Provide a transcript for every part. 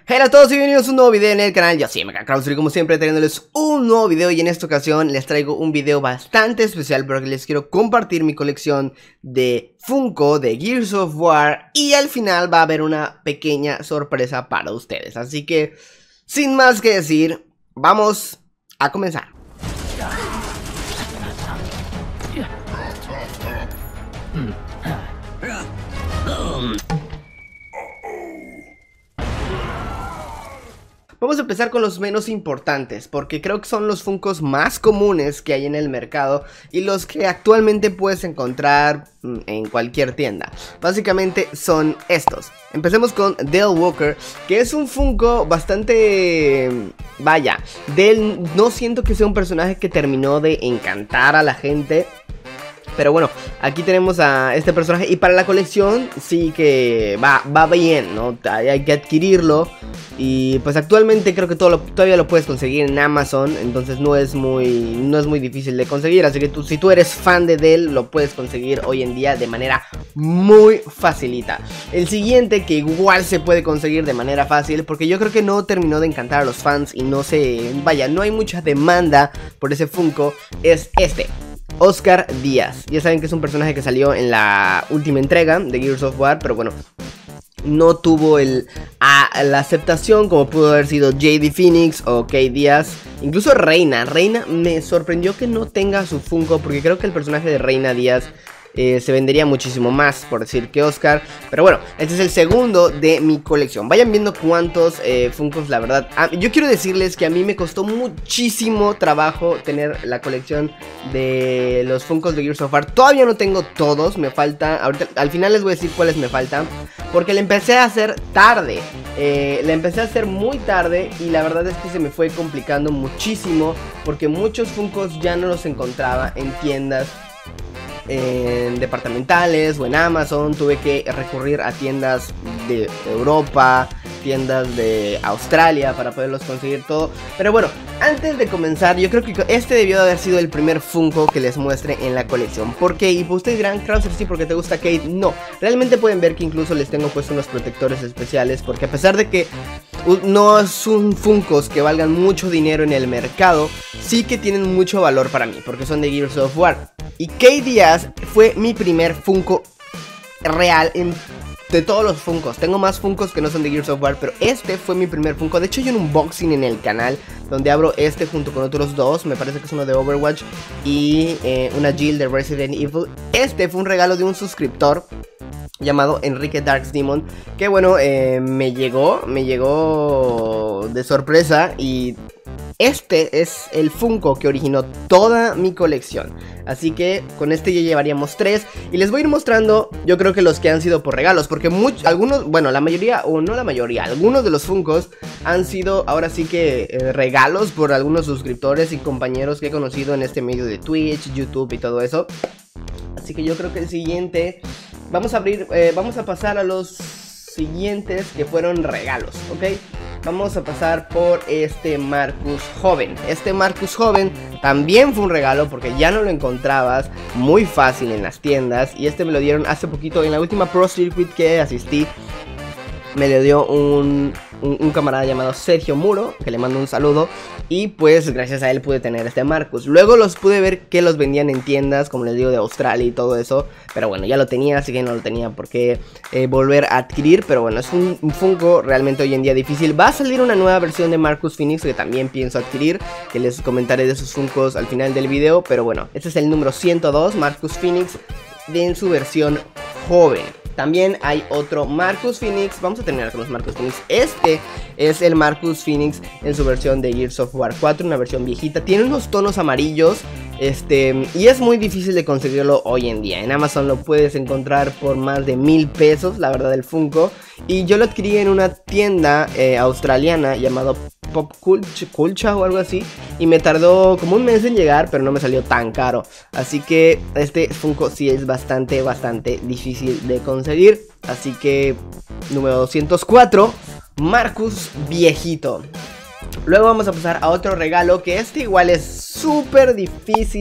Hola a todos y bienvenidos a un nuevo video en el canal. Yo soy MegaCrowster y como siempre trayéndoles un nuevo video. Y en esta ocasión les traigo un video bastante especial porque les quiero compartir mi colección de Funko de Gears of War. Y al final va a haber una pequeña sorpresa para ustedes. Así que, sin más que decir, vamos a comenzar. Vamos a empezar con los menos importantes, porque creo que son los Funkos más comunes que hay en el mercado y los que actualmente puedes encontrar en cualquier tienda. Básicamente son estos. Empecemos con Dale Walker, que es un Funko bastante... Vaya, Dale no siento que sea un personaje que terminó de encantar a la gente. Pero bueno, aquí tenemos a este personaje y para la colección sí que va bien, ¿no? Hay que adquirirlo y pues actualmente creo que todavía lo puedes conseguir en Amazon, entonces no es muy difícil de conseguir, así que si tú eres fan de él, lo puedes conseguir hoy en día de manera muy facilita. El siguiente que igual se puede conseguir de manera fácil, porque yo creo que no terminó de encantar a los fans y no hay mucha demanda por ese Funko, es este. Oscar Díaz, ya saben que es un personaje que salió en la última entrega de Gears of War, pero bueno, no tuvo la aceptación como pudo haber sido JD Phoenix o Cade Díaz. Incluso Reina me sorprendió que no tenga su Funko, porque creo que el personaje de Reina Díaz se vendería muchísimo más, por decir, que Oscar. Pero bueno, este es el segundo de mi colección. Vayan viendo cuántos Funkos, la verdad. Yo quiero decirles que a mí me costó muchísimo trabajo tener la colección de los Funkos de Gears of War. Todavía no tengo todos, me falta. Ahorita, al final les voy a decir cuáles me faltan, porque la empecé a hacer tarde. La empecé a hacer muy tarde y la verdad es que se me fue complicando muchísimo, porque muchos Funkos ya no los encontraba en tiendas departamentales o en Amazon. Tuve que recurrir a tiendas de Europa, tiendas de Australia para poderlos conseguir todo. Pero bueno, antes de comenzar, yo creo que este debió de haber sido el primer Funko que les muestre en la colección. ¿Por qué? Y pues ustedes dirán, Krauser, sí, porque te gusta Cade. No, realmente pueden ver que incluso les tengo puesto unos protectores especiales, porque a pesar de que no son Funkos que valgan mucho dinero en el mercado, sí que tienen mucho valor para mí, porque son de Gears of War. Y Cade Díaz fue mi primer Funko real de todos los Funkos. Tengo más Funkos que no son de Gears of War, pero este fue mi primer Funko. De hecho hay un unboxing en el canal donde abro este junto con otros dos. Me parece que es uno de Overwatch y una Jill de Resident Evil. Este fue un regalo de un suscriptor llamado Enrique Darks Demon, que bueno, me llegó de sorpresa. Y este es el Funko que originó toda mi colección. Así que con este ya llevaríamos 3. Y les voy a ir mostrando, yo creo que los que han sido por regalos, porque algunos, bueno, la mayoría, o no la mayoría, algunos de los Funkos han sido ahora sí que regalos por algunos suscriptores y compañeros que he conocido en este medio de Twitch, YouTube y todo eso. Así que yo creo que el siguiente, vamos a pasar a los siguientes que fueron regalos, ¿ok? Vamos a pasar por este Marcus Joven. Este Marcus Joven también fue un regalo, porque ya no lo encontrabas muy fácil en las tiendas. Y este me lo dieron hace poquito en la última Pro Circuit que asistí. Me lo dio un camarada llamado Sergio Muro, que le mando un saludo. Y pues gracias a él pude tener este Marcus. Luego los pude ver que los vendían en tiendas, como les digo, de Australia y todo eso. Pero bueno, ya lo tenía, así que no lo tenía por qué volver a adquirir. Pero bueno, es un Funko realmente hoy en día difícil. Va a salir una nueva versión de Marcus Phoenix que también pienso adquirir, que les comentaré de esos Funkos al final del video. Pero bueno, este es el número 102, Marcus Phoenix, en su versión joven. También hay otro Marcus Phoenix. Vamos a terminar con los Marcus Phoenix. Este es el Marcus Phoenix en su versión de Gears of War 4, una versión viejita. Tiene unos tonos amarillos, y es muy difícil de conseguirlo hoy en día. En Amazon lo puedes encontrar por más de 1000 pesos, la verdad, el Funko. Y yo lo adquirí en una tienda australiana llamado Pop Culture o algo así, y me tardó como un mes en llegar, pero no me salió tan caro. Así que este Funko sí es bastante difícil de conseguir. Así que número 204, Marcus viejito. Luego vamos a pasar a otro regalo, que este igual es súper difícil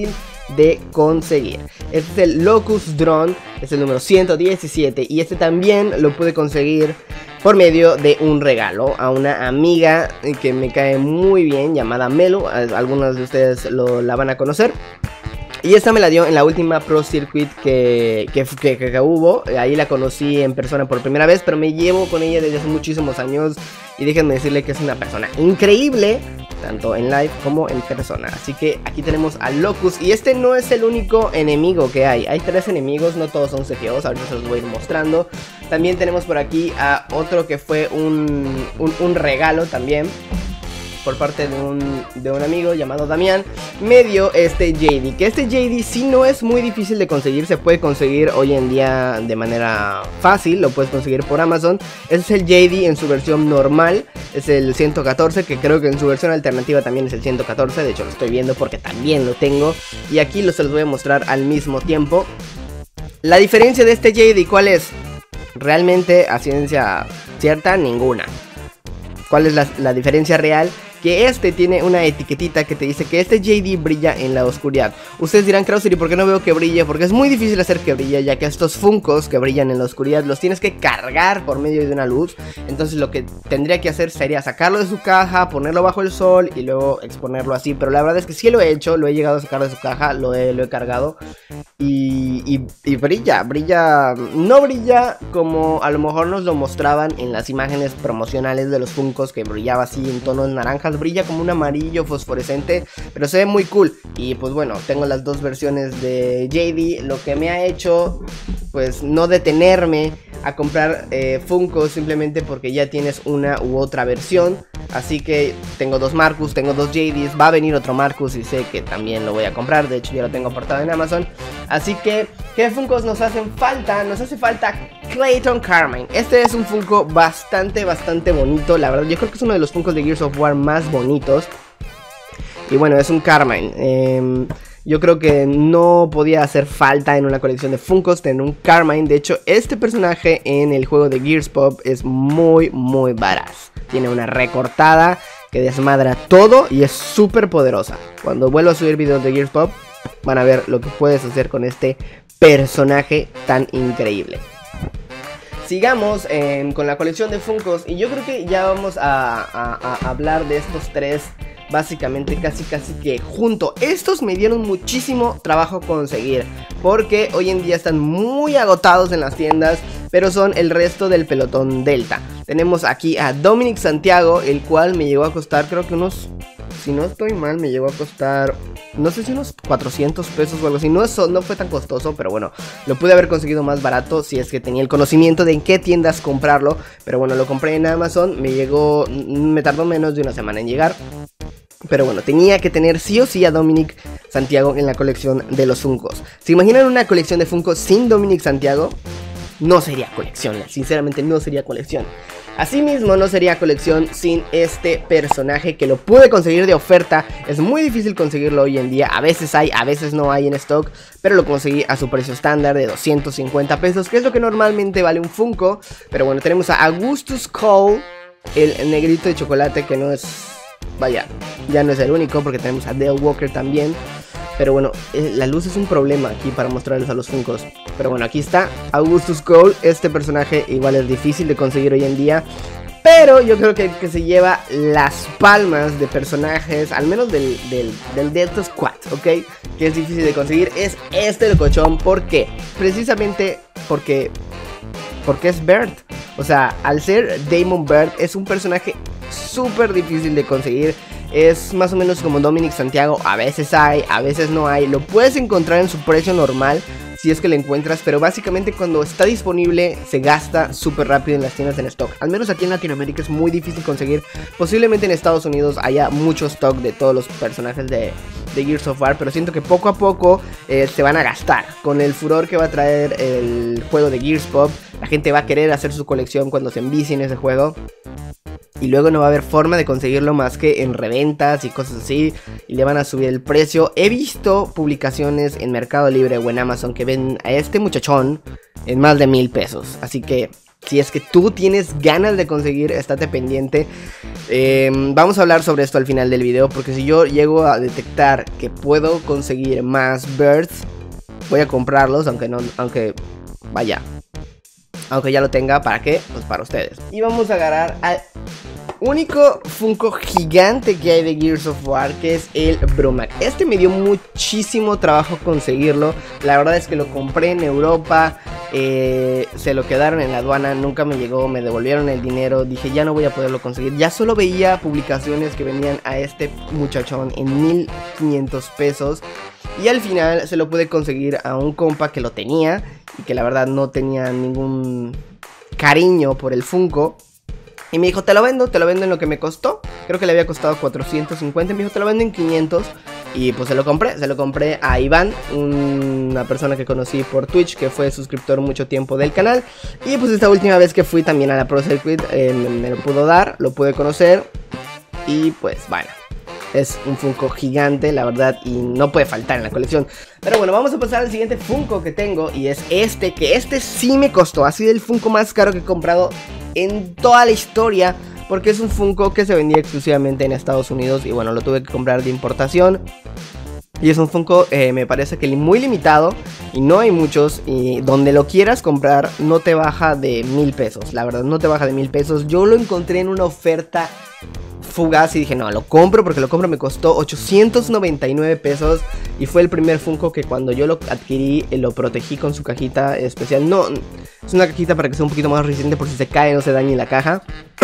de conseguir. Este es el Locust Drone, es el número 117 y este también lo pude conseguir por medio de un regalo a una amiga que me cae muy bien, llamada Melo. Algunos de ustedes la van a conocer. Y esta me la dio en la última Pro Circuit que hubo. Ahí la conocí en persona por primera vez, pero me llevo con ella desde hace muchísimos años. Y déjenme decirle que es una persona increíble, tanto en live como en persona. Así que aquí tenemos a Locust. Y este no es el único enemigo que hay. Hay 3 enemigos, no todos son CGOs. Ahorita se los voy a ir mostrando. También tenemos por aquí a otro que fue un regalo también, por parte de un amigo llamado Damián. Me dio este JD, que este JD sí no es muy difícil de conseguir. Se puede conseguir hoy en día de manera fácil, lo puedes conseguir por Amazon. Este es el JD en su versión normal, es el 114, que creo que en su versión alternativa también es el 114. De hecho lo estoy viendo porque también lo tengo, y aquí se los voy a mostrar al mismo tiempo. La diferencia de este JD, ¿cuál es? Realmente, a ciencia cierta, ninguna. ¿Cuál es la diferencia real? Que este tiene una etiquetita que te dice que este JD brilla en la oscuridad. Ustedes dirán, Krauser, ¿y por qué no veo que brille? Porque es muy difícil hacer que brille, ya que estos Funkos que brillan en la oscuridad los tienes que cargar por medio de una luz. Entonces lo que tendría que hacer sería sacarlo de su caja, ponerlo bajo el sol y luego exponerlo así. Pero la verdad es que sí lo he hecho, lo he llegado a sacar de su caja, lo he cargado y brilla, no brilla como a lo mejor nos lo mostraban en las imágenes promocionales de los Funkos, que brillaba así en tonos naranjas. Brilla como un amarillo fosforescente, pero se ve muy cool. Y pues bueno, tengo las dos versiones de JD, lo que me ha hecho pues no detenerme a comprar Funkos simplemente porque ya tienes una u otra versión. Así que tengo 2 Marcus, tengo 2 JDs, va a venir otro Marcus y sé que también lo voy a comprar. De hecho ya lo tengo apartado en Amazon. Así que, ¿qué Funkos nos hacen falta? Nos hace falta Clayton Carmine. Este es un Funko bastante bonito. La verdad, yo creo que es uno de los Funkos de Gears of War más bonitos. Y bueno, es un Carmine. Yo creo que no podía hacer falta en una colección de Funkos tener un Carmine. De hecho, este personaje en el juego de Gears Pop es muy varaz. Tiene una recortada que desmadra todo y es súper poderosa. Cuando vuelva a subir videos de Gears Pop, van a ver lo que puedes hacer con este personaje tan increíble. Sigamos con la colección de Funkos. Y yo creo que ya vamos a hablar de estos 3 básicamente casi que junto. Estos me dieron muchísimo trabajo conseguir, porque hoy en día están muy agotados en las tiendas, pero son el resto del pelotón Delta. Tenemos aquí a Dominic Santiago, el cual me llegó a costar, creo que unos, si no estoy mal, me llegó a costar, no sé si unos 400 pesos o algo así. No fue tan costoso, pero bueno, lo pude haber conseguido más barato si es que tenía el conocimiento de en qué tiendas comprarlo. Pero bueno, lo compré en Amazon, me tardó menos de una semana en llegar. Pero bueno, tenía que tener sí o sí a Dominic Santiago en la colección de los Funkos. ¿Se imaginan una colección de Funkos sin Dominic Santiago? No sería colección, sinceramente no sería colección. Asimismo, no sería colección sin este personaje, que lo pude conseguir de oferta. Es muy difícil conseguirlo hoy en día. A veces hay, a veces no hay en stock, pero lo conseguí a su precio estándar de 250 pesos, que es lo que normalmente vale un Funko. Pero bueno, tenemos a Augustus Cole, el negrito de chocolate, que no es... Vaya, ya no es el único, porque tenemos a Dale Walker también. Pero bueno, la luz es un problema aquí para mostrarles a los Funkos. Pero bueno, aquí está Augustus Cole. Este personaje igual es difícil de conseguir hoy en día, pero yo creo que el que se lleva las palmas de personajes, al menos del Delta Squad, ¿ok? Que es difícil de conseguir, es este locochón. ¿Por qué? Precisamente porque es Bird. O sea, al ser Damon Bird, es un personaje súper difícil de conseguir. Es más o menos como Dominic Santiago. A veces hay, a veces no hay. Lo puedes encontrar en su precio normal, si es que lo encuentras, pero básicamente cuando está disponible se gasta súper rápido en las tiendas en stock. Al menos aquí en Latinoamérica es muy difícil conseguir. Posiblemente en Estados Unidos haya mucho stock de todos los personajes de Gears of War, pero siento que poco a poco se van a gastar. Con el furor que va a traer el juego de Gears Pop, la gente va a querer hacer su colección cuando se envicie en ese juego. Y luego no va a haber forma de conseguirlo más que en reventas y cosas así, y le van a subir el precio. He visto publicaciones en Mercado Libre o en Amazon que ven a este muchachón en más de 1000 pesos. Así que Si es que tú tienes ganas de conseguir, estate pendiente. Vamos a hablar sobre esto al final del video, porque si yo llego a detectar que puedo conseguir más birds, voy a comprarlos, aunque ya lo tenga. ¿Para qué? Pues para ustedes. Y vamos a agarrar al único Funko gigante que hay de Gears of War, que es el Brumac. Este me dio muchísimo trabajo conseguirlo. La verdad es que lo compré en Europa, se lo quedaron en la aduana, nunca me llegó, me devolvieron el dinero. Dije, ya no voy a poderlo conseguir. Ya solo veía publicaciones que vendían a este muchachón en 1500 pesos. Y al final se lo pude conseguir a un compa que lo tenía y que la verdad no tenía ningún cariño por el Funko. Y me dijo, te lo vendo en lo que me costó. Creo que le había costado 450. Me dijo, te lo vendo en 500. Y pues se lo compré a Iván, una persona que conocí por Twitch, que fue suscriptor mucho tiempo del canal. Y pues esta última vez que fui también a la Pro Circuit, me lo pudo dar, lo pude conocer. Y pues bueno, es un Funko gigante, la verdad, y no puede faltar en la colección. Pero bueno, vamos a pasar al siguiente Funko que tengo, y es este, que este sí me costó. Ha sido el Funko más caro que he comprado en toda la historia, porque es un Funko que se vendía exclusivamente en Estados Unidos y bueno, lo tuve que comprar de importación. Y es un Funko, me parece que muy limitado, y no hay muchos, y donde lo quieras comprar no te baja de 1000 pesos, la verdad no te baja de 1000 pesos. Yo lo encontré en una oferta fugaz y dije, no, lo compro, porque lo compro. Me costó 899 pesos y fue el primer Funko que cuando yo lo adquirí, lo protegí con su cajita especial. No, es una cajita para que sea un poquito más resistente por si se cae, no se dañe la caja.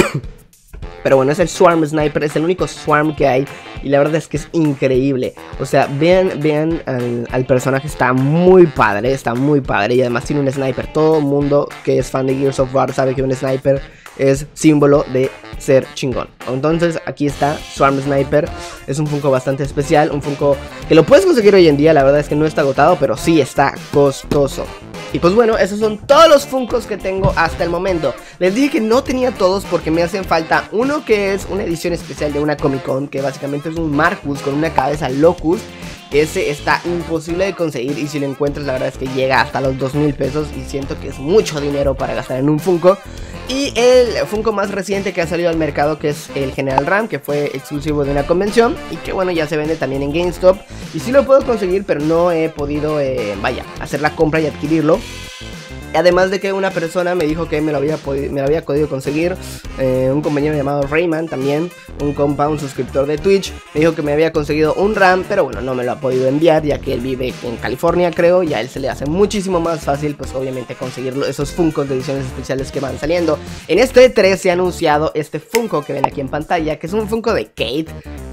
Pero bueno, es el Swarm Sniper, es el único Swarm que hay y la verdad es que es increíble. O sea, vean al personaje, está muy padre y además tiene un sniper. Todo el mundo que es fan de Gears of War sabe que un sniper es símbolo de ser chingón. Entonces aquí está Swarm Sniper. Es un Funko bastante especial, un Funko que lo puedes conseguir hoy en día. La verdad es que no está agotado, pero sí está costoso. Y pues bueno, esos son todos los Funkos que tengo hasta el momento. Les dije que no tenía todos porque me hacen falta uno que es una edición especial de una Comic Con, que básicamente es un Marcus con una cabeza Locust. Ese está imposible de conseguir y si lo encuentras la verdad es que llega hasta los 2000 pesos y siento que es mucho dinero para gastar en un Funko. Y el Funko más reciente que ha salido al mercado, que es el General Ram, que fue exclusivo de una convención y que bueno, ya se vende también en GameStop. Y sí lo puedo conseguir, pero no he podido, hacer la compra y adquirirlo. Además de que una persona me dijo que me lo había podido conseguir, un compañero llamado Rayman también, un compa, un suscriptor de Twitch, me dijo que me había conseguido un RAM, pero bueno, no me lo ha podido enviar ya que él vive en California, creo, y a él se le hace muchísimo más fácil, pues obviamente conseguirlo, esos Funkos de ediciones especiales que van saliendo. En este E3 se ha anunciado este Funko que ven aquí en pantalla, que es un Funko de Kate,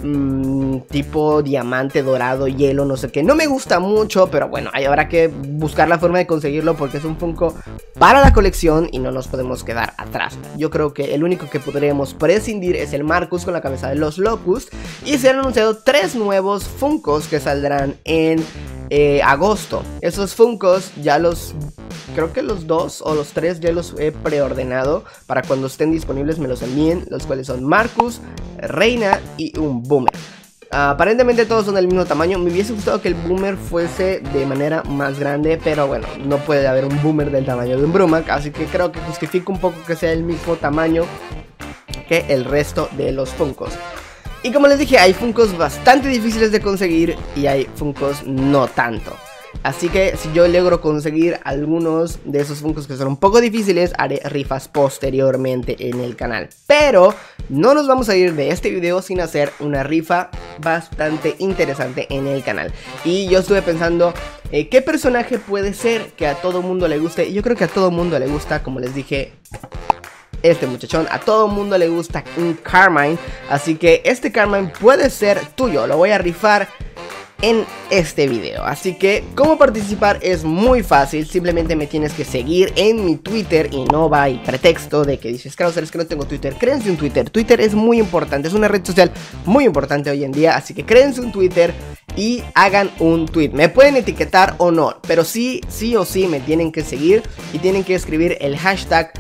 tipo diamante, dorado, hielo, no sé qué. No me gusta mucho, pero bueno, habrá que buscar la forma de conseguirlo porque es un Funko para la colección y no nos podemos quedar atrás. Yo creo que el único que podremos prescindir es el Marcus con la cabeza de los Locust. Y se han anunciado 3 nuevos Funkos que saldrán en agosto. Esos Funkos ya creo que los 2 o los 3 ya los he preordenado para cuando estén disponibles me los envíen, los cuales son Marcus, Reina y un Boomer. Aparentemente todos son del mismo tamaño. Me hubiese gustado que el Boomer fuese de manera más grande, pero bueno, no puede haber un Boomer del tamaño de un Brumac, así que creo que justifica un poco que sea el mismo tamaño que el resto de los Funkos. Y como les dije, hay Funkos bastante difíciles de conseguir y hay Funkos no tanto. Así que si yo logro conseguir algunos de esos Funkos que son un poco difíciles, haré rifas posteriormente en el canal. Pero no nos vamos a ir de este video sin hacer una rifa bastante interesante en el canal. Y yo estuve pensando, ¿qué personaje puede ser que a todo mundo le guste? Y yo creo que a todo mundo le gusta, como les dije, este muchachón. A todo mundo le gusta un Carmine. Así que este Carmine puede ser tuyo. Lo voy a rifar en este video. Así que cómo participar es muy fácil. Simplemente me tienes que seguir en mi Twitter. Y no va el pretexto de que dices, Krauser, es que no tengo Twitter. Créense un Twitter. Twitter es muy importante, es una red social muy importante hoy en día. Así que créense un Twitter y hagan un tweet. Me pueden etiquetar o no, pero sí o sí me tienen que seguir. Y tienen que escribir el hashtag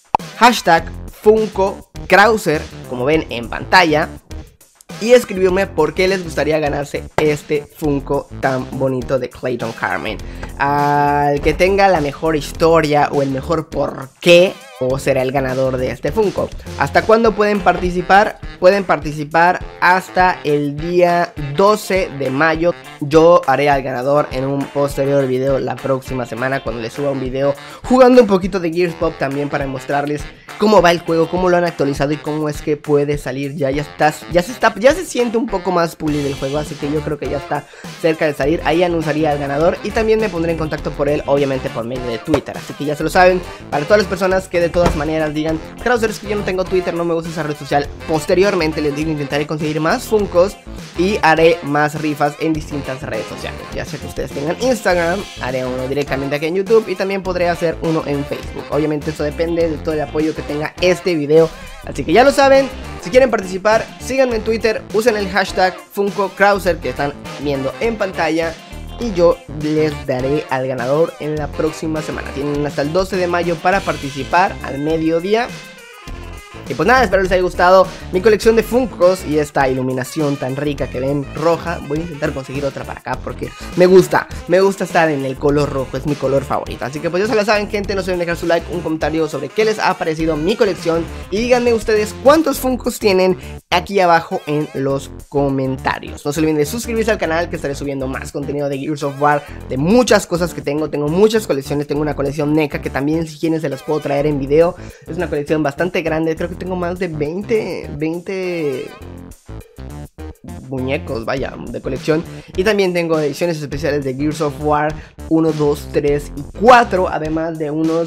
Funko Krauser, como ven en pantalla, y escribirme por qué les gustaría ganarse este Funko tan bonito de Clayton Carmine. Al que tenga la mejor historia o el mejor por qué, será el ganador de este Funko. ¿Hasta cuándo pueden participar? Pueden participar hasta el día 12 de mayo. Yo haré al ganador en un posterior video la próxima semana, cuando les suba un video jugando un poquito de Gears Pop, también para mostrarles cómo va el juego, cómo lo han actualizado y cómo es que puede salir ya se siente un poco más pulido el juego, así que yo creo que ya está cerca de salir. Ahí anunciaría al ganador y también me pondré en contacto por él, obviamente por medio de Twitter, así que ya se lo saben. Para todas las personas que de todas maneras digan, Krauser, es que yo no tengo Twitter, no me gusta esa red social, posteriormente les digo, intentaré conseguir más Funkos y haré más rifas en distintas redes sociales. Ya sea que ustedes tengan Instagram, haré uno directamente aquí en YouTube y también podré hacer uno en Facebook. Obviamente eso depende de todo el apoyo que tenga este video, así que ya lo saben. Si quieren participar, síganme en Twitter, usen el hashtag FunkoKrauser que están viendo en pantalla y yo les daré al ganador en la próxima semana. Tienen hasta el 12 de mayo para participar al mediodía. Y pues nada, espero les haya gustado mi colección de Funkos y esta iluminación tan rica que ven roja. Voy a intentar conseguir otra para acá porque me gusta estar en el color rojo, es mi color favorito. Así que pues ya se lo saben, gente, no se olviden dejar su like, un comentario sobre qué les ha parecido mi colección y díganme ustedes cuántos Funkos tienen aquí abajo en los comentarios. No se olviden de suscribirse al canal, que estaré subiendo más contenido de Gears of War, de muchas cosas que tengo muchas colecciones. Tengo una colección NECA que también, si quieren, se las puedo traer en video. Es una colección bastante grande, creo que tengo más de 20 muñecos, vaya, de colección. Y también tengo ediciones especiales de Gears of War 1, 2, 3 y 4, además de unos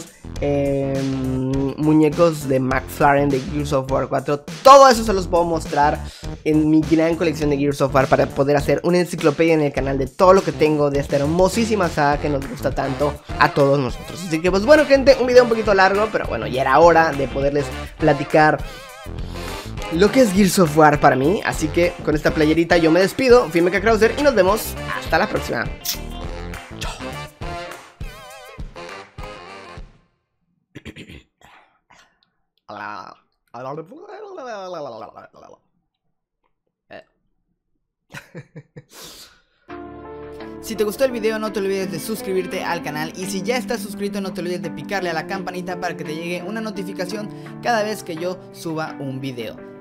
muñecos de McFarlane de Gears of War 4. Todo eso se los puedo mostrar en mi gran colección de Gears of War, para poder hacer una enciclopedia en el canal de todo lo que tengo de esta hermosísima saga que nos gusta tanto a todos nosotros. Así que pues bueno, gente, un video un poquito largo, pero bueno, ya era hora de poderles platicar lo que es Gears of War para mí. Así que con esta playerita yo me despido. Fui MechaKrauser y nos vemos hasta la próxima. Si te gustó el video, no te olvides de suscribirte al canal, y si ya estás suscrito, no te olvides de picarle a la campanita para que te llegue una notificación cada vez que yo suba un video.